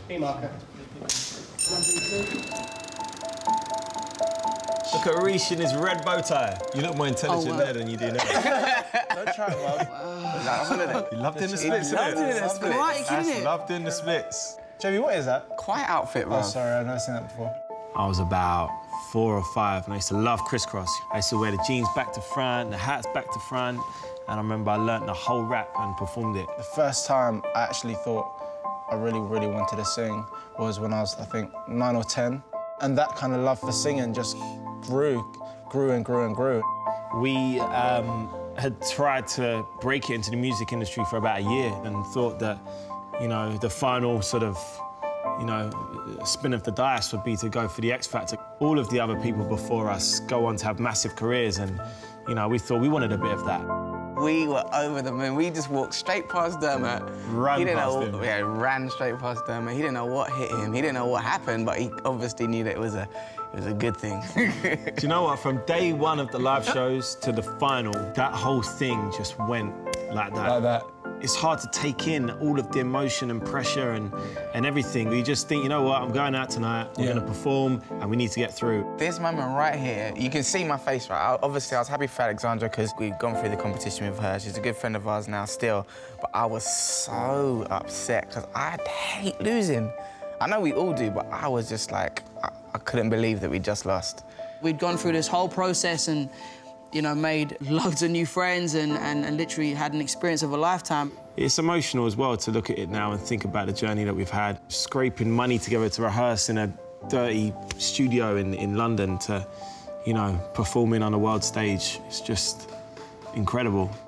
Hey, marker. Look at Rish in his red bow tie. You look more intelligent there than you do now. Don't try it, Mark. Wow. You loved doing the splits, innit? Right, you're kidding it? Loved doing the splits. Joey, what is that? Quiet outfit, bro. Oh, sorry, I've never seen that before. I was about 4 or 5, and I used to love crisscross. I used to wear the jeans back to front, the hats back to front, and I remember I learnt the whole rap and performed it. The first time I actually thought I really, really wanted to sing was when I was, I think, 9 or 10. And that kind of love for singing just grew and grew and grew. We had tried to break it into the music industry for about a year and thought that, you know, the final sort of, you know, spin of the dice would be to go for the X Factor. All of the other people before us go on to have massive careers, and, you know, we thought we wanted a bit of that. We were over the moon. We just walked straight past Dermot. Ran straight past Dermot. He didn't know what hit him. He didn't know what happened, but he obviously knew that it was a good thing. Do you know what? From day one of the live shows to the final, that whole thing just went like that. Like that. It's hard to take in all of the emotion and pressure and everything. You just think, you know what, I'm going out tonight, we're going to perform, and we need to get through. This moment right here, you can see my face, right? Obviously, I was happy for Alexandra because we'd gone through the competition with her. She's a good friend of ours now still. But I was so upset because I hate losing. I know we all do, but I was just like, I couldn't believe that we just lost. We'd gone through this whole process and, you know, made loads of new friends and literally had an experience of a lifetime. It's emotional as well to look at it now and think about the journey that we've had. Scraping money together to rehearse in a dirty studio in London to, you know, performing on a world stage. It's just incredible.